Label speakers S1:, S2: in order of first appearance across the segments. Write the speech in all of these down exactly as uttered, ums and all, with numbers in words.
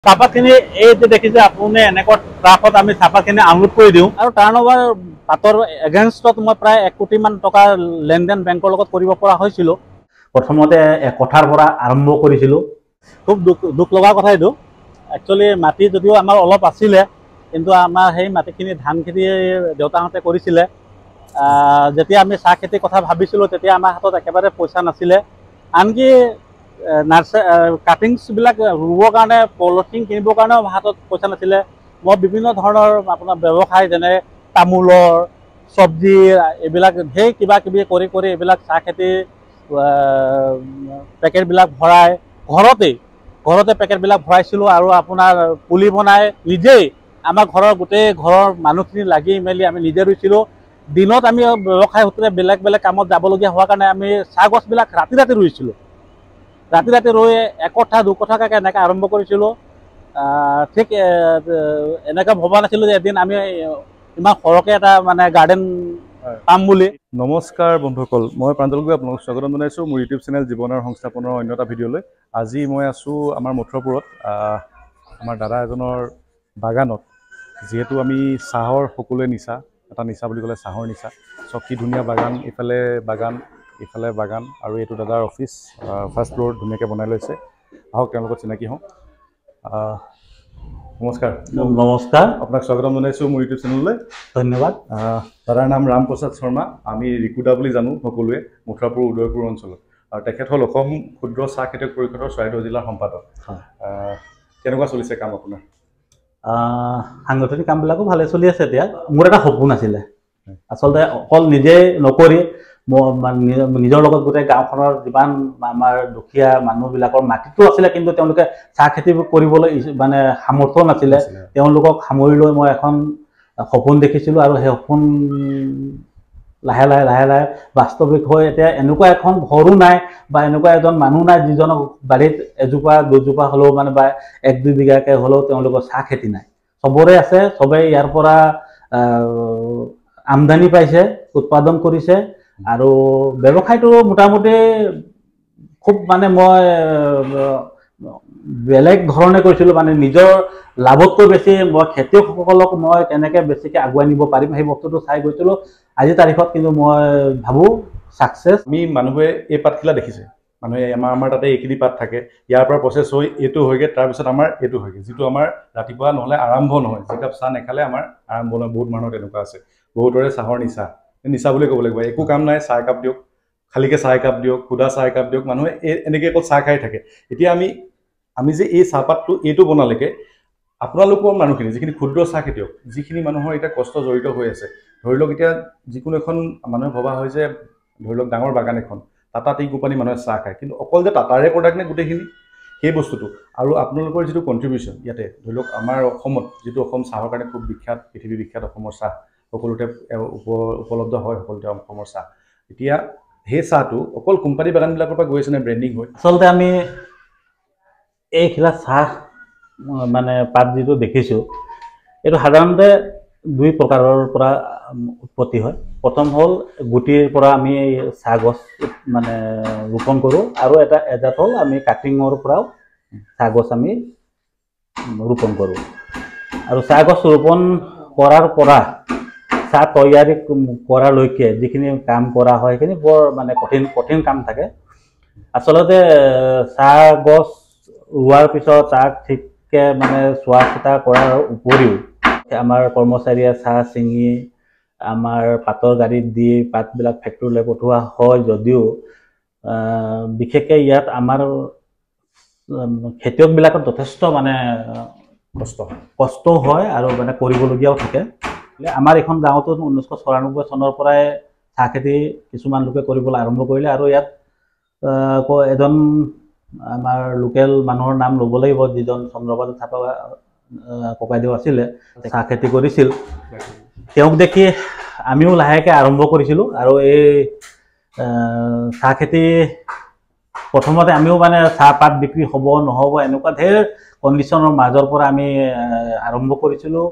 S1: চাহপাতখিনি এই যে দেখিছে আপুনি এনেকুৱা ট্ৰাকত আমি চাহপাতখিনি আনলোড কৰি দিওঁ আৰু টাৰ্ণঅভাৰ পাতৰ এগেইনষ্টত মই প্ৰায় এক কোটি মান টকাৰ লেনদেন বেংকৰ লগত কৰিব পৰা হৈছিলোঁ। প্ৰথমতে কথাৰ পৰা আৰম্ভ কৰিছিলোঁ। খুব দুখ দুখ লগা কথা এইটো। একচুৱেলি মাটি যদিও আমাৰ অলপ আছিলে, কিন্তু আমাৰ সেই মাটিখিনি ধান খেতি দেউতাহঁতে কৰিছিলে। যেতিয়া আমি চাহ খেতিৰ কথা ভাবিছিলোঁ তেতিয়া আমাৰ হাতত একেবাৰে পইচা নাছিলে। আনকি নাৰ্চাৰী কাটিংছবিলাক ৰুবৰ কাৰণে পলিথিন কিনিবৰ কাৰণেও হাতত পইচা নাছিলে। মই বিভিন্ন ধৰণৰ আপোনাৰ ব্যৱসায় যেনে তামোলৰ, চব্জি এইবিলাক ঢেৰ কিবা কিবি কৰি কৰি এইবিলাক চাহ খেতি পেকেটবিলাক ভৰাই ঘৰতেই ঘৰতে পেকেটবিলাক ভৰাইছিলোঁ আৰু আপোনাৰ পুলি বনাই নিজেই আমাৰ ঘৰৰ গোটেই ঘৰৰ মানুহখিনি লাগি মেলি আমি নিজে ৰুইছিলোঁ। দিনত আমি ব্যৱসায় সূত্ৰে বেলেগ বেলেগ কামত যাবলগীয়া হোৱাৰ কাৰণে আমি চাহ গছবিলাক ৰাতি ৰাতি ৰুইছিলোঁ। ৰাতি ৰাতি ৰৈ একঠা দুকঠাকৈ এনেকৈ আৰম্ভ কৰিছিলোঁ। ঠিক এনেকৈ ভবা নাছিলোঁ যে এদিন আমি ইমান সৰহকৈ এটা মানে গাৰ্ডেন পাম বুলি।
S2: নমস্কাৰ বন্ধুসকল, মই প্ৰাঞ্জল গগৈ আপোনালোকক স্বাগতম জনাইছোঁ মোৰ ইউটিউব চেনেল জীৱনৰ সংস্থাপনৰ অন্য এটা ভিডিঅ'লৈ। আজি মই আছোঁ আমাৰ মথুৰাপুৰত আমাৰ দাদা এজনৰ বাগানত। যিহেতু আমি চাহৰ সকলোৱে নিচা, এটা নিচা বুলি ক'লে চাহৰ নিচা। চব কি ধুনীয়া বাগান, ইফালে বাগান ইফালে বাগান আৰু এইটো দাদাৰ অফিচ। ফাৰ্ষ্ট ফ্ল'ৰ ধুনীয়াকৈ বনাই লৈছে। আহক তেওঁৰ লগত চিনাকি হওঁ। নমস্কাৰ।
S1: নমস্কাৰ,
S2: আপোনাক স্বাগতম জনাইছোঁ মোৰ ইউটিউব চেনেললৈ।
S1: ধন্যবাদ।
S2: দাদাৰ নাম ৰাম প্ৰসাদ শৰ্মা, আমি ৰিকুদা বুলি জানো সকলোৱে মথুৰাপুৰ উদয়পুৰ অঞ্চলত। আৰু তেখেত হ'ল অসম ক্ষুদ্ৰ চাহ খেতিয়ক পৰিষদৰ চৰাইদেউ জিলাৰ সম্পাদক। কেনেকুৱা চলিছে কাম আপোনাৰ?
S1: সাংগঠনিক কামবিলাকো ভালে চলি আছে। এতিয়া মোৰ এটা সপোন আছিলে, আচলতে অকল নিজে নকৰি নিজৰ লগত গোটেই গাঁওখনৰ যিমান আমাৰ দুখীয়া মানুহবিলাকৰ মাটিটো আছিলে, কিন্তু তেওঁলোকে চাহ খেতি কৰিবলৈ মানে সামৰ্থ্য নাছিলে। তেওঁলোকক সামৰি লৈ মই এখন সপোন দেখিছিলোঁ আৰু সেই সপোন লাহে লাহে লাহে লাহে বাস্তৱিক হৈ এতিয়া এনেকুৱা এখন ঘৰো নাই বা এনেকুৱা এজন মানুহ নাই যিজনক বাৰীত এজোপা দুজোপা হ'লেও মানে বা এক দুই বিঘাকৈ হ'লেও তেওঁলোকৰ চাহ খেতি নাই। চবৰে আছে, চবেই ইয়াৰ পৰা আমদানি পাইছে, উৎপাদন কৰিছে আৰু ব্যৱসায়টো মোটামুটি খুব মানে মই বেলেগ ধৰণে কৰিছিলোঁ। মানে নিজৰ লাভতকৈ বেছি মই খেতিয়কসকলক মই কেনেকৈ বেছিকৈ আগুৱাই নিব পাৰিম সেই বস্তুটো চাই গৈছিলোঁ। আজিৰ তাৰিখত কিন্তু মই ভাবোঁ ছাকচেছ।
S2: আমি মানুহে এই পাতখিলা দেখিছে, মানুহে আমাৰ আমাৰ তাতে এইখিনি পাত থাকে, ইয়াৰ পৰা প্ৰচেছ হৈ এইটো হয়গৈ, তাৰপিছত আমাৰ এইটো হয়গৈ, যিটো আমাৰ ৰাতিপুৱা নহ'লে আৰম্ভ নহয়। যিকাপ চাহ নেখালে আমাৰ আৰম্ভ নহয়। বহুত মানুহৰ তেনেকুৱা আছে, বহুতৰে চাহৰ নিচা নিচা বুলি ক'ব লাগিব। একো কাম নাই, চাহ একাপ দিয়ক, খালীকৈ চাহ একাপ দিয়ক, সুদা চাহ একাপ দিয়ক, মানুহে এই এনেকৈ অকল চাহ খাই থাকে। এতিয়া আমি আমি যে এই চাহপাতটো এইটো বনালেকে আপোনালোকৰ মানুহখিনি যিখিনি ক্ষুদ্ৰ চাহ খেতিয়ক, যিখিনি মানুহৰ এতিয়া কষ্ট জড়িত হৈ আছে, ধৰি লওক এতিয়া যিকোনো এখন মানুহে ভবা হয় যে ধৰি লওক ডাঙৰ বাগান এখন, টাটা টি কোম্পানী মানুহে চাহ খায়, কিন্তু অকল যে টাটাৰে প্ৰডাক্ট নে গোটেইখিনি সেই বস্তুটো। আৰু আপোনালোকৰ যিটো কণ্ট্ৰিবিউশ্যন ইয়াতে ধৰি লওক আমাৰ অসমত, যিটো অসম চাহৰ কাৰণে খুব বিখ্যাত, পৃথিৱী বিখ্যাত অসমৰ চাহ সকলোতে উপলব্ধ হয়, সকলোতে অসমৰ চাহ। এতিয়া সেই চাহটো অকল কোম্পানী বাগানবিলাকৰ পৰা গৈ আছে নে ব্ৰেণ্ডিং হৈ?
S1: আচলতে আমি এইখিলা চাহ মানে পাত যিটো দেখিছোঁ, এইটো সাধাৰণতে দুই প্ৰকাৰৰ পৰা উৎপত্তি হয়। প্ৰথম হ'ল গুটিৰ পৰা আমি চাহ গছ মানে ৰোপণ কৰোঁ, আৰু এটা এজাত হ'ল আমি কাটিঙৰ পৰাও চাহ গছ আমি ৰোপণ কৰোঁ। আৰু চাহ গছ ৰোপণ কৰাৰ পৰা চাহ তৈয়াৰী কৰালৈকে যিখিনি কাম কৰা হয় সেইখিনি বৰ মানে কঠিন কঠিন কাম থাকে। আচলতে চাহ গছ ৰোৱাৰ পিছত তাক ঠিককৈ মানে চোৱা চিতা কৰাৰ উপৰিও আমাৰ কৰ্মচাৰীয়ে চাহ ছিঙি আমাৰ পাতৰ গাড়ীত দি পাতবিলাক ফেক্টৰীলৈ পঠোৱা হয় যদিও বিশেষকৈ ইয়াত আমাৰ খেতিয়কবিলাকৰ যথেষ্ট মানে
S2: কষ্ট
S1: কষ্ট হয় আৰু মানে কৰিবলগীয়াও থাকে। আমাৰ এইখন গাঁৱতো ঊনৈছশ চৌৰান্নব্বৈ চনৰ পৰাই চাহ খেতি কিছুমান লোকে কৰিবলৈ আৰম্ভ কৰিলে, আৰু ইয়াত এজন আমাৰ লোকেল মানুহৰ নাম ল'ব লাগিব, যিজন চন্দ্ৰবাবু থাপা ককাইদেউ আছিলে, চাহ খেতি কৰিছিল। তেওঁক দেখি আমিও লাহেকৈ আৰম্ভ কৰিছিলোঁ। আৰু এই চাহ খেতি প্ৰথমতে আমিও মানে চাহপাত বিক্ৰী হ'ব নহ'ব এনেকুৱা ঢেৰ কণ্ডিশ্যনৰ মাজৰ পৰা আমি আৰম্ভ কৰিছিলোঁ।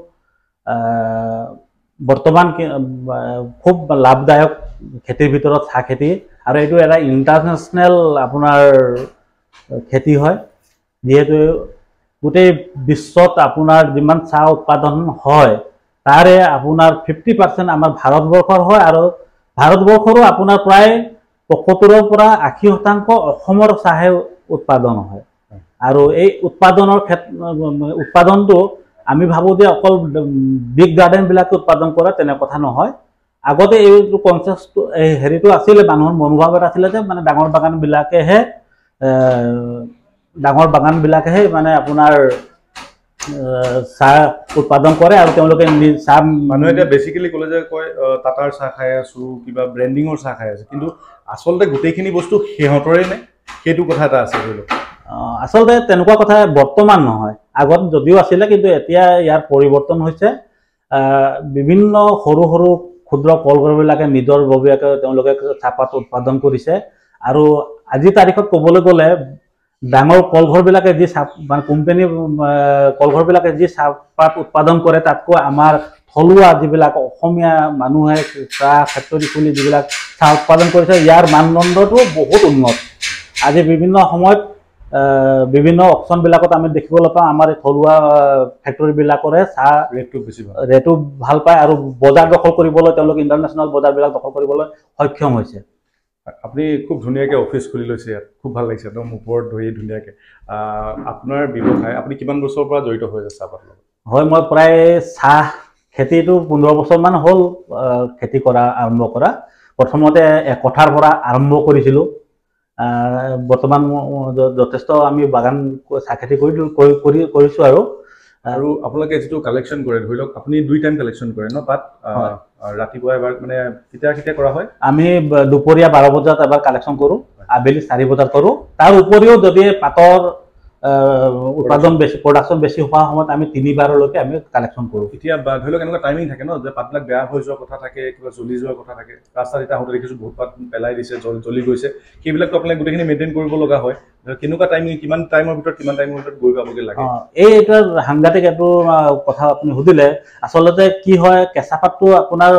S1: বৰ্তমান খুব লাভদায়ক খেতিৰ ভিতৰত চাহ খেতি, আৰু এইটো এটা ইণ্টাৰনেশ্যনেল আপোনাৰ খেতি হয়, যিহেতু গোটেই বিশ্বত আপোনাৰ যিমান চাহ উৎপাদন হয় তাৰে আপোনাৰ ফিফটি পাৰ্চেণ্ট আমাৰ ভাৰতবৰ্ষৰ হয় আৰু ভাৰতবৰ্ষৰো আপোনাৰ প্ৰায় পঁয়সত্তৰৰ পৰা আশী শতাংশ অসমৰ চাহে উৎপাদন হয় আৰু এই উৎপাদনৰ ক্ষেত্ৰত উৎপাদনটো আমি ভাবোঁ যে অকল বিগ গাৰ্ডেনবিলাকে উৎপাদন কৰে তেনে কথা নহয় আগতে এইটো কনচেপ্টটো এই হেৰিটো আছিলে মানুহৰ মনোভাৱ এটা আছিলে যে মানে ডাঙৰ বাগানবিলাকেহে ডাঙৰ বাগানবিলাকেহে মানে আপোনাৰ চাহ উৎপাদন কৰে আৰু তেওঁলোকে চাহ
S2: মানুহে এতিয়া বেচিকেলি ক'লে যে কয় টাটাৰ চাহ খাই আছোঁ কিবা ব্ৰেণ্ডিঙৰ চাহ খাই আছে কিন্তু আচলতে গোটেইখিনি বস্তু সিহঁতৰে নে সেইটো কথা এটা আছে ধৰি লওক
S1: আচলতে তেনেকুৱা কথা বৰ্তমান নহয় আগত যদিও আছিলে কিন্তু এতিয়া ইয়াৰ পৰিৱৰ্তন হৈছে বিভিন্ন সৰু সৰু ক্ষুদ্ৰ কলঘৰবিলাকে নিজৰ ববীয়াকে তেওঁলোকে চাহপাত উৎপাদন কৰিছে আৰু আজিৰ তাৰিখত ক'বলৈ গ'লে ডাঙৰ কলঘৰবিলাকে যি চাহ মানে কোম্পানী কলঘৰবিলাকে যি চাহপাত উৎপাদন কৰে তাতকৈ আমাৰ থলুৱা যিবিলাক অসমীয়া মানুহে চাহ ফেক্টৰী খুলি যিবিলাক চাহ উৎপাদন কৰিছে ইয়াৰ মানদণ্ডটো বহুত উন্নত আজি বিভিন্ন সময়ত বিভিন্ন অপশ্যনবিলাকত আমি দেখিবলৈ পাওঁ আমাৰ থলুৱা ফেক্টৰীবিলাকৰে চাহ
S2: ৰেটটো বেছি ভাল
S1: ৰেটটো ভাল পায় আৰু বজাৰ দখল কৰিবলৈ তেওঁলোক ইণ্টাৰনেশ্যনেল বজাৰবিলাক দখল কৰিবলৈ সক্ষম হৈছে
S2: আপুনি খুব ধুনীয়াকৈ অফিচ খুলি লৈছে ইয়াত খুব ভাল লাগিছে একদম ওপৰত ধৰি ধুনীয়াকৈ আপোনাৰ ব্যৱসায় আপুনি কিমান বছৰৰ পৰা জড়িত হৈ আছে চাহপাতৰ লগত
S1: হয় মই প্ৰায় চাহ খেতিটো পোন্ধৰ বছৰমান হ'ল খেতি কৰা আৰম্ভ কৰা প্ৰথমতে একঠাৰ পৰা আৰম্ভ কৰিছিলোঁ বৰ্তমান যথেষ্ট আমি বাগান চাহ খেতি কৰি কৰিছোঁ আৰু
S2: আৰু আপোনালোকে যিটো কালেকশ্যন কৰে ধৰি লওক আপুনি দুই টাইম কালেকশ্যন কৰে ন পাত ৰাতিপুৱা এবাৰ মানে কেতিয়া কেতিয়া কৰা হয়
S1: আমি দুপৰীয়া বাৰ বজাত এবাৰ কালেকশ্যন কৰোঁ আবেলি চাৰি বজাত কৰোঁ তাৰ উপৰিও যদি পাতৰ উৎপাদন বেছি প্ৰডাকশ্যন বেছি হোৱা সময়ত আমি তিনিবাৰলৈকে আমি কালেকশ্যন কৰোঁ
S2: এতিয়া ধৰি লওক এনেকুৱা টাইমিং থাকে ন যে পাতবিলাক বেয়া হৈ যোৱাৰ কথা থাকে কিবা জ্বলি যোৱাৰ কথা থাকে ৰাস্তাত এতিয়া আহোঁতে দেখিছোঁ বহুত পাত পেলাই দিছে জ্বলি গৈছে সেইবিলাকতো আপোনালোকে গোটেইখিনি মেইনটেইন কৰিব লগা হয় কেনেকুৱা টাইমিং কিমান টাইমৰ ভিতৰত কিমান টাইমৰ ভিতৰত গৈ পাবগৈ লাগে
S1: এই এইটো সাংঘাতিক এইটো কথা আপুনি সুধিলে আচলতে কি হয় কেঁচা পাতটো আপোনাৰ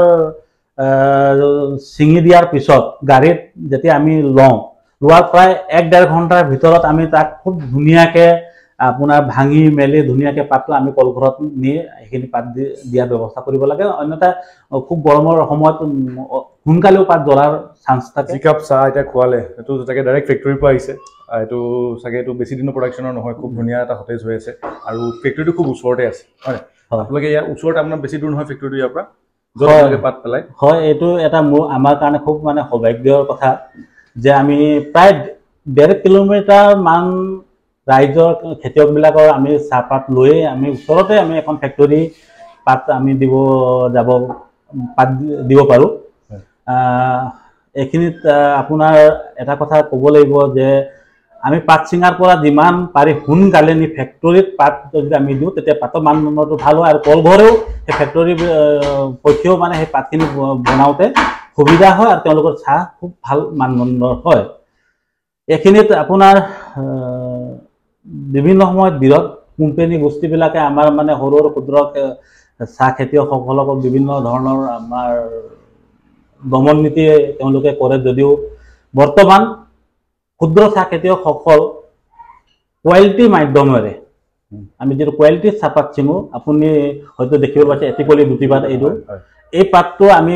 S1: ছিঙি দিয়াৰ পিছত গাড়ীত যেতিয়া আমি লওঁ লোৱাৰ প্ৰায় এক ডেৰ ঘণ্টাৰ ভিতৰত আমি তাক খুব ধুনীয়াকৈ আপোনাৰ ভাঙি মেলি ধুনীয়াকৈ পাতটো আমি কলঘৰত নি সেইখিনি পাত দি দিয়াৰ ব্যৱস্থা কৰিব লাগে অন্যথা খুব গৰমৰ সময়ত সোনকালেও পাত জ্বলাৰ চান্স থাকে
S2: যিকাপ চাহ এতিয়া খোৱালে এইটো চাগে ডাইৰেক্ট ফেক্টৰীৰ পৰা আহিছে এইটো চাগে এইটো বেছি দিনৰ প্ৰডাকশ্যনৰ নহয় খুব ধুনীয়া এটা সতেজ হৈ আছে আৰু ফেক্টৰীটো খুব ওচৰতে আছে হয় আপোনালোকে ইয়াৰ ওচৰতে আপোনাৰ বেছি দূৰ নহয় ফেক্টৰীটো ইয়াৰ পৰা য'ত পাত পেলাই
S1: হয় এইটো এটা মোৰ আমাৰ কাৰণে খুব মানে সৌভাগ্যৰ কথা যে আমি প্ৰায় ডেৰ কিলোমিটাৰ মান ৰাইজৰ খেতিয়কবিলাকৰ আমি চাহপাত লৈ আমি ওচৰতে আমি এখন ফেক্টৰী পাত আমি দিব যাব পাত দিব পাৰোঁ এইখিনিত আপোনাৰ এটা কথা ক'ব লাগিব যে আমি পাত ছিঙাৰ পৰা যিমান পাৰি সোনকালে নি ফেক্টৰীত পাত যদি আমি দিওঁ তেতিয়া পাতৰ মানদণ্ডটো ভাল হয় আৰু কলঘৰেও সেই ফেক্টৰী পক্ষেও মানে সেই পাতখিনি বনাওঁতে সুবিধা হয় আৰু তেওঁলোকৰ চাহ খুব ভাল মানদণ্ডৰ হয় এইখিনিত আপোনাৰ বিভিন্ন সময়ত বৃহৎ কোম্পানী গোষ্ঠীবিলাকে আমাৰ মানে সৰু সৰু ক্ষুদ্ৰ চাহ খেতিয়কসকলক বিভিন্ন ধৰণৰ আমাৰ দমন নীতি তেওঁলোকে কৰে যদিও বৰ্তমান ক্ষুদ্ৰ চাহ খেতিয়কসকল কোৱালিটি মাধ্যমেৰে আমি যিটো কোৱালিটি চাহপাত ছিঙো আপুনি হয়তো দেখিব পাইছে এটিকলি দুটি পাত এইটো এই পাতটো আমি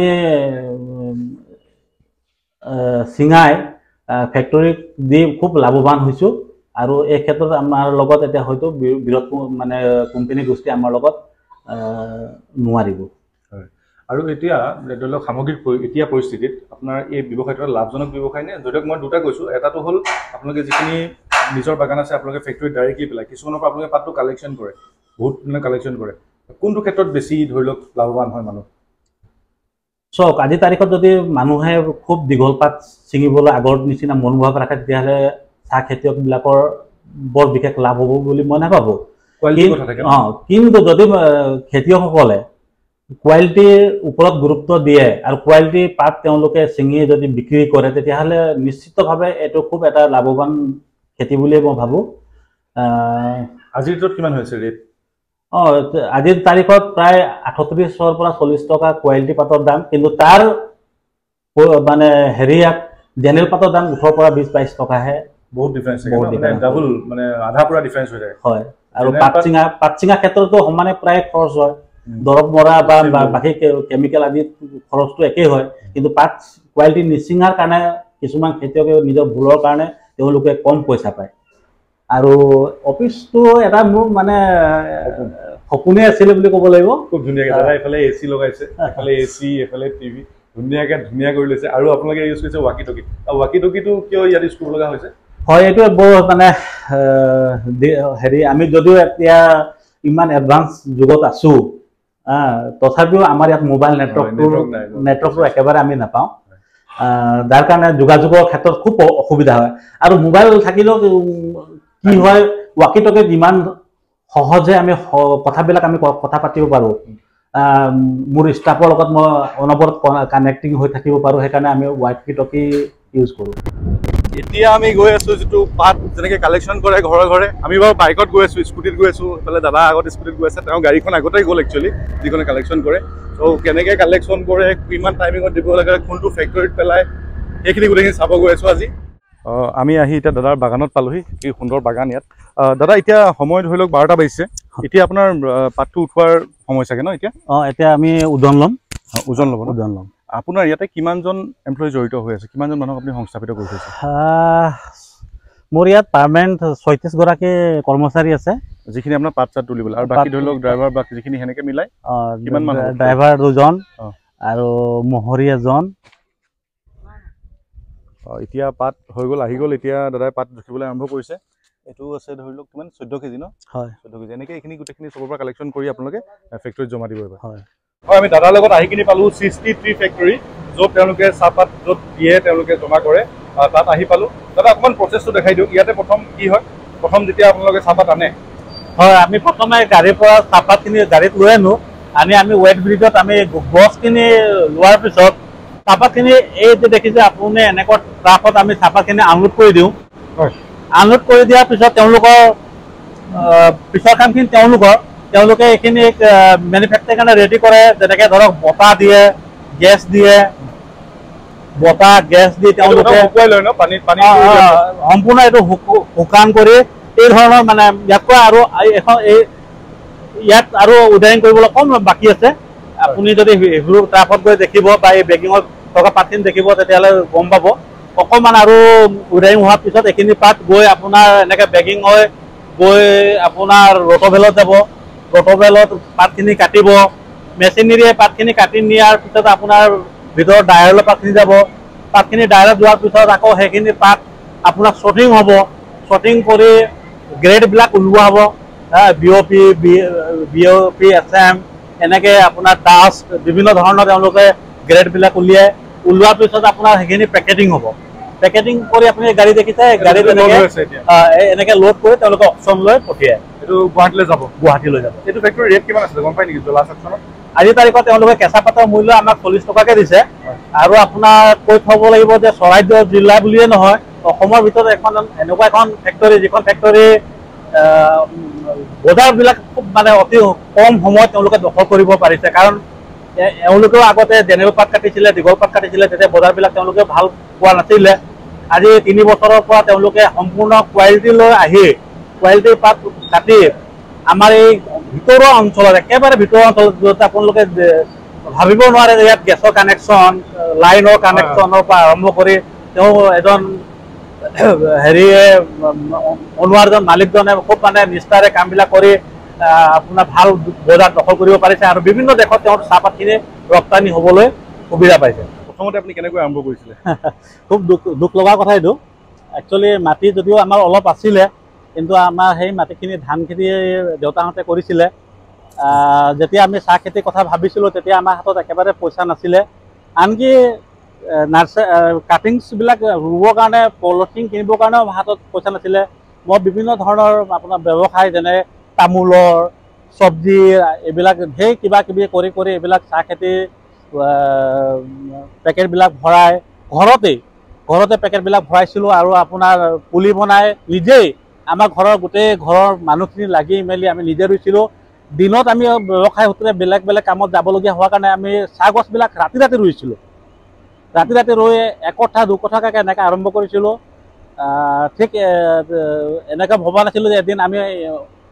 S1: ছিঙাই ফেক্টৰীত দি খুব লাভৱান হৈছোঁ আৰু এই ক্ষেত্ৰত আমাৰ লগত এতিয়া হয়তো বৃহৎ মানে কোম্পানী গোষ্ঠী আমাৰ লগত নোৱাৰিব
S2: আৰু এতিয়া ধৰি লওক সামগ্ৰিক এতিয়া পৰিস্থিতিত আপোনাৰ এই ব্যৱসায়টো লাভজনক ব্যৱসায় নে ধৰি লওক মই দুটা কৈছোঁ এটাটো হ'ল আপোনালোকে যিখিনি নিজৰ বাগান আছে আপোনালোকে ফেক্টৰীত ডাইৰেক্টলি পেলাই কিছুমানৰ পৰা আপোনালোকে পাতটো কালেকশ্যন কৰে বহুত মানে কালেকশ্যন কৰে কোনটো ক্ষেত্ৰত বেছি ধৰি লওক লাভৱান হয় মানুহ
S1: চাওক আজিৰ তাৰিখত যদি মানুহে খুব দীঘল পাত ছিঙিবলৈ আগৰ নিচিনা মনোভাৱ ৰাখে তেতিয়াহ'লে চাহ খেতিয়কবিলাকৰ বৰ বিশেষ লাভ হ'ব বুলি মই নাভাবোঁ অঁ কিন্তু যদি খেতিয়কসকলে কোৱালিটিৰ ওপৰত গুৰুত্ব দিয়ে আৰু কোৱালিটি পাত তেওঁলোকে ছিঙি যদি বিক্ৰী কৰে তেতিয়াহ'লে নিশ্চিতভাৱে এইটো খুব এটা লাভৱান খেতি বুলিয়ে মই ভাবোঁ
S2: আজিৰ ডেটত কিমান হৈছে ৰেট
S1: অঁ আজিৰ তাৰিখত প্ৰায় আঠত্ৰিছৰ পৰা চল্লিছ টকা কোৱালিটি পাতৰ দাম কিন্তু তাৰ মানে হেৰিয়াত জেনেৰেল পাতৰ দাম ওঠৰৰ পৰা বিছ বাইছ টকাহে
S2: বহুত ডিফাৰেঞ্চ বহুত ডাবল মানে আধা পৰা ডিফাৰেঞ্চ হৈ যায়
S1: হয় আৰু পাত চিঙা পাত চিঙা ক্ষেত্ৰতো সমানে প্ৰায় খৰচ হয় দৰৱ মৰা বা বাকী কেমিকেল আদি খৰচটো একেই হয় কিন্তু পাত কোৱালিটি নিচিঙাৰ কাৰণে কিছুমান খেতিয়কে নিজৰ ভুলৰ কাৰণে তেওঁলোকে কম পইচা পায় আৰু অফিসটো এটা মোৰ মানে সপোনে আছিল বুলি ক'ব লাগিব
S2: খুব ধুনীয়াকৈ দাদা এফালে এচি লগাইছে এফালে এচি এফালে টিভি ধুনীয়াকৈ ধুনীয়া কৰি লৈছে আৰু আপোনালোকে ইউজ কৰিছে ৱাকি টকি আৰু ৱাকি টকিটো কিয় ইয়াত ইউজ কৰিব লগা হৈছে
S1: হয় এইটো বৰ মানে হেৰি আমি যদিও এতিয়া ইমান এডভান্স যুগত আছো তথাপিও আমাৰ ইয়াত মোবাইল নেটৱৰ্কটো নেটৱৰ্কটো একেবাৰে আমি নাপাওঁ যাৰ কাৰণে যোগাযোগৰ ক্ষেত্ৰত খুব অসুবিধা হয় আৰু মোবাইল থাকিলেও কি হয় ৱাকি টকি যিমান সহজে আমি কথাবিলাক আমি কথা পাতিব পাৰোঁ মোৰ ষ্টাফৰ লগত মই অনবৰত কানেক্টিং হৈ থাকিব পাৰোঁ সেইকাৰণে আমি ৱাকি টকি ইউজ কৰোঁ
S2: এতিয়া আমি গৈ আছো যিটো পাত যেনেকৈ কালেকশ্যন কৰে ঘৰে ঘৰে আমি বাৰু বাইকত গৈ আছো স্কুটিত গৈ আছো এইফালে দাদা আগত স্কুটিত গৈ আছে তেওঁ গাড়ীখন আগতেই গ'ল একচুৱেলি যিখনে কালেকশ্যন কৰে ত' কেনেকৈ কালেকশ্যন কৰে কিমান টাইমিঙত দিব লাগে কোনটো ফেক্টৰীত পেলাই সেইখিনি গোটেইখিনি চাব গৈ আছো আজি আমি আহি এতিয়া দাদাৰ বাগানত পালোহি কি সুন্দৰ বাগান ইয়াত দাদা এতিয়া সময় ধৰি লওক বাৰটা বাজিছে এতিয়া আপোনাৰ পাতটো উঠোৱাৰ সময় চাগে ন এতিয়া
S1: অঁ এতিয়া আমি ওজন ল'ম
S2: ওজন ল'ব
S1: ওজন ল'ম
S2: আপোনাৰ ইয়াতে কিমানজন এমপ্লয়ী জড়িত হৈ আছে কিমানজন মানুহক আপুনি সংস্থাপিত কৰি থৈছে
S1: মোৰ ইয়াত পাৰ্মানেণ্ট ছয়ত্ৰিছ গৰাকী কৰ্মচাৰী আছে
S2: যিখিনি আপোনাৰ পাত চাত তুলিবলৈ আৰু বাকী ধৰি লওক ড্ৰাইভাৰ বা যিখিনি সেনেকৈ মিলাই কিমান মানুহ
S1: ড্ৰাইভাৰ দুজন আৰু মহৰী এজন
S2: এতিয়া পাত হৈ গ'ল আহি গ'ল এতিয়া দাদাই পাত জুখিবলৈ আৰম্ভ কৰিছে এইটো আছে ধৰি লওক কিমান চৈধ্য কেজি ন
S1: হয়
S2: চৈধ্য কেজি এনেকৈ এইখিনি গোটেইখিনি চবৰ পৰা কালেকশ্যন কৰি আপোনালোকে ফেক্টৰীত জমা দিব পাৰিব
S1: হয়
S2: হয় আমি দাদাৰ লগত আহি কিনি পালোঁ ছিক্সটি থ্ৰী ফেক্টৰী য'ত তেওঁলোকে চাহপাত য'ত দিয়ে তেওঁলোকে জমা কৰে তাত আহি পালোঁ দাদা অকণমান প্ৰচেছটো দেখাই দিওঁ ইয়াতে প্ৰথম কি হয় প্ৰথম যেতিয়া আপোনালোকে চাহপাত আনে
S1: হয় আমি প্ৰথমে গাড়ীৰ পৰা চাহপাতখিনি গাড়ীত লৈ আনো আনি আমি ৱেট ব্ৰিজত আমি গছখিনি লোৱাৰ পিছত চাহপাতখিনি এই যে দেখিছে আপুনি এনেকুৱা ট্ৰাকত আমি চাহপাতখিনি আনলোড কৰি দিওঁ আনলোড কৰি দিয়াৰ পিছত তেওঁলোকৰ পিছৰ কামখিনি তেওঁলোকৰ তেওঁলোকে এইখিনি মেনুফেক্সাৰিং কাৰণে ৰেডি কৰে যেনেকৈ ধৰক বতাহ দিয়ে গেছ দিয়ে বতাহ গেছ দি তেওঁলোকে সম্পূৰ্ণ এইটো শুকান কৰি এই ধৰণৰ মানে ইয়াতকৈ আৰু এখন এই ইয়াত আৰু উদাহৰণ কৰিবলৈ অকণমান বাকী আছে আপুনি যদি সেইবোৰ ট্ৰাকত গৈ দেখিব বা এই বেগিঙত থকা পাতখিনি দেখিব তেতিয়াহ'লে গম পাব অকণমান আৰু উদাহৰণ হোৱাৰ পিছত এইখিনি পাত গৈ আপোনাৰ এনেকৈ বেগিং হৈ গৈ আপোনাৰ ৰটভেলত যাব ৰটভেলত পাতখিনি কাটিব মেচিনেৰীয়ে পাতখিনি কাটি নিয়াৰ পিছত আপোনাৰ ভিতৰত ডাইৰলৈ পাতখিনি যাব পাতখিনি ডাইৰত যোৱাৰ পিছত আকৌ সেইখিনি পাত আপোনাৰ শ্বটিং হ'ব শ্বটিং কৰি গ্ৰেডবিলাক ওলোৱা হ'ব B O' P B O' P S M এনেকৈ আপোনাৰ ডাষ্ট বিভিন্ন ধৰণৰ তেওঁলোকে গ্ৰেডবিলাক উলিয়াই ওলোৱাৰ পিছত আপোনাৰ সেইখিনি পেকেটিং হ'ব পেকেটিং কৰি আপুনি গাড়ী দেখিছে গাড়ীত এনেকৈ এনেকৈ লোড কৰি তেওঁলোকে অপশ্যন লৈ পঠিয়ায়
S2: এইটো গুৱাহাটীলৈ যাব
S1: গুৱাহাটীলৈ যাব
S2: এইটো ফেক্টৰী ৰেট কিমান আছে গম পাই নেকি জলা ছেকশ্যনত
S1: আজিৰ তাৰিখত তেওঁলোকে কেঁচা পাতৰ মূল্য আমাক চল্লিছ টকাকৈ দিছে আৰু আপোনাৰ কৈ থ'ব লাগিব যে চৰাইদেউ জিলা বুলিয়ে নহয় অসমৰ ভিতৰত এখন এনেকুৱা এখন ফেক্টৰী যিখন ফেক্টৰী বজাৰবিলাক খুব মানে অতি কম সময়ত তেওঁলোকে দখল কৰিব পাৰিছে কাৰণ এওঁলোকেও আগতে জেনেৰেল পাত কাটিছিলে দীঘল পাত কাটিছিলে তেতিয়া বজাৰবিলাক তেওঁলোকে ভাল পোৱা নাছিলে আজি তিনি বছৰৰ পৰা তেওঁলোকে সম্পূৰ্ণ কোৱালিটি লৈ আহি কোৱালিটিৰ পাত কাটি আমাৰ এই ভিতৰুৱা অঞ্চলত একেবাৰে ভিতৰুৱা অঞ্চলত য'ত আপোনালোকে ভাবিব নোৱাৰে যে ইয়াত গেছৰ কানেকশ্যন লাইনৰ কানেকশ্যনৰ পৰা আৰম্ভ কৰি তেওঁ এজন হেৰিয়ে অনুৱাৰজন মালিকজনে খুব মানে নিষ্ঠাৰে কামবিলাক কৰি আপোনাৰ ভাল বজাৰ দখল কৰিব পাৰিছে আৰু বিভিন্ন দেশত তেওঁৰ চাহপাতখিনি ৰপ্তানি হ'বলৈ সুবিধা পাইছে
S2: প্ৰথমতে আপুনি কেনেকৈ আৰম্ভ কৰিছিলে
S1: খুব দুখ দুখ লগা কথা এইটো একচুৱেলি মাটি যদিও আমাৰ অলপ আছিলে কিন্তু আমাৰ সেই মাটিখিনি ধান খেতি দেউতাহঁতে কৰিছিলে যেতিয়া আমি চাহ খেতিৰ কথা ভাবিছিলোঁ তেতিয়া আমাৰ হাতত একেবাৰে পইচা নাছিলে আনকি নাৰ্চাৰী কাটিংছবিলাক ৰুবৰ কাৰণে পলিথিন কিনিবৰ কাৰণেও হাতত পইচা নাছিলে মই বিভিন্ন ধৰণৰ আপোনাৰ ব্যৱসায় যেনে তামোলৰ চব্জি এইবিলাক ঢেৰ কিবা কিবি কৰি কৰি এইবিলাক চাহ খেতি পেকেটবিলাক ভৰাই ঘৰতেই ঘৰতে পেকেটবিলাক ভৰাইছিলোঁ আৰু আপোনাৰ পুলি বনাই নিজেই আমাৰ ঘৰৰ গোটেই ঘৰৰ মানুহখিনি লাগি মেলি আমি নিজে ৰুইছিলোঁ দিনত আমি ব্যৱসায় সূত্ৰে বেলেগ বেলেগ কামত যাবলগীয়া হোৱাৰ কাৰণে আমি চাহ গছবিলাক ৰাতি ৰাতি ৰুইছিলোঁ ৰাতি ৰাতি ৰুই একঠা দুকঠাকৈ এনেকৈ আৰম্ভ কৰিছিলোঁ ঠিক এনেকৈ ভবা নাছিলোঁ যে এদিন আমি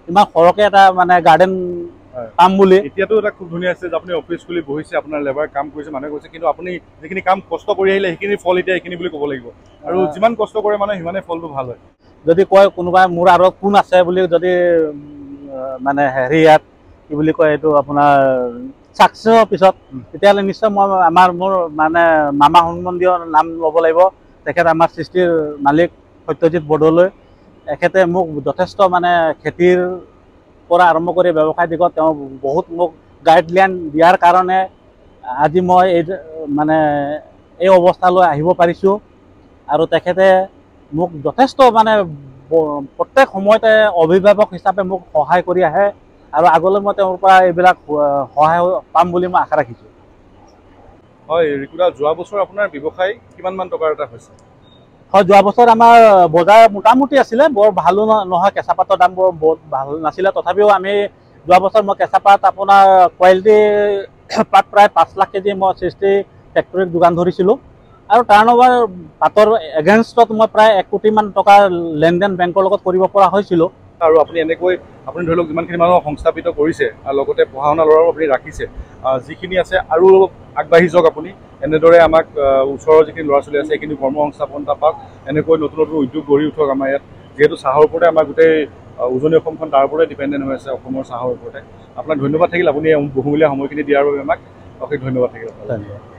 S1: ইমান সৰহকৈ এটা মানে গাৰ্ডেন পাম বুলি।
S2: এতিয়াতো এটা খুব ধুনীয়া আছে যে আপুনি অফিচ খুলি বহিছে, আপোনাৰ লেবাৰ কাম কৰিছে, মানুহে কৈছে, কিন্তু আপুনি যিখিনি কাম কষ্ট কৰি আহিলে সেইখিনি ফল এতিয়া এইখিনি বুলি ক'ব লাগিব। আৰু যিমান কষ্ট কৰে মানে সিমানে ফলটো ভাল হয়।
S1: যদি কয় কোনোবাই মোৰ আৰু কোন আছে বুলি যদি মানে হেৰি ইয়াত কি বুলি কয় এইটো আপোনাৰ ছাকচেছৰ পিছত, তেতিয়াহ'লে নিশ্চয় মই আমাৰ মোৰ মানে মামা হনুমন্দিৰৰ নাম ল'ব লাগিব। তেখেত আমাৰ সৃষ্টিৰ মালিক সত্যজিৎ বৰদলৈ। এখেতে মোক যথেষ্ট মানে খেতিৰ পৰা আৰম্ভ কৰি ব্যৱসায় দিশত তেওঁ বহুত মোক গাইডলাইন দিয়াৰ কাৰণে আজি মই এই মানে এই অৱস্থালৈ আহিব পাৰিছোঁ। আৰু তেখেতে মোক যথেষ্ট মানে প্ৰত্যেক সময়তে অভিভাৱক হিচাপে মোক সহায় কৰি আহে আৰু আগলৈ মই তেওঁৰ পৰা এইবিলাক সহায় পাম বুলি মই আশা ৰাখিছোঁ।
S2: হয় ৰিকুদা, যোৱা বছৰ আপোনাৰ ব্যৱসায় কিমান মান টকাৰ এটা হৈছে?
S1: হয়, যোৱা বছৰ আমাৰ বজাৰ মোটামুটি আছিলে, বৰ ভালো নহয়, কেঁচা পাতৰ দাম বৰ বহুত ভাল নাছিলে। তথাপিও আমি যোৱা বছৰ মই কেঁচা পাত আপোনাৰ কোৱালিটি পাত প্ৰায় পাঁচ লাখ কেজি মই সৃষ্টি ফেক্টৰীত যোগান ধৰিছিলোঁ। আৰু টাৰ্ণ অভাৰ পাতৰ এগেইনষ্টত মই প্ৰায় এক কোটিমান টকাৰ লেনদেন বেংকৰ লগত কৰিব পৰা হৈছিলোঁ।
S2: আৰু আপুনি এনেকৈ আপুনি ধৰি লওক যিমানখিনি মানুহক সংস্থাপিত কৰিছে আৰু লগতে পঢ়া শুনা ল'ৰাও আপুনি ৰাখিছে, যিখিনি আছে আৰু অলপ আগবাঢ়ি যাওক আপুনি। এনেদৰে আমাক ওচৰৰ যিখিনি ল'ৰা ছোৱালী আছে সেইখিনি কৰ্ম সংস্থাপন এটা পাওক, এনেকৈ নতুন নতুন উদ্যোগ গঢ়ি উঠক আমাৰ ইয়াত। যিহেতু চাহৰ ওপৰতে আমাৰ গোটেই উজনি অসমখন তাৰ ওপৰতে ডিপেণ্ডেণ্ট হৈ আছে, অসমৰ চাহৰ ওপৰতে। আপোনাক ধন্যবাদ থাকিল, আপুনি বহুমূলীয়া সময়খিনি দিয়াৰ বাবে আমাক অশেষ ধন্যবাদ থাকিল।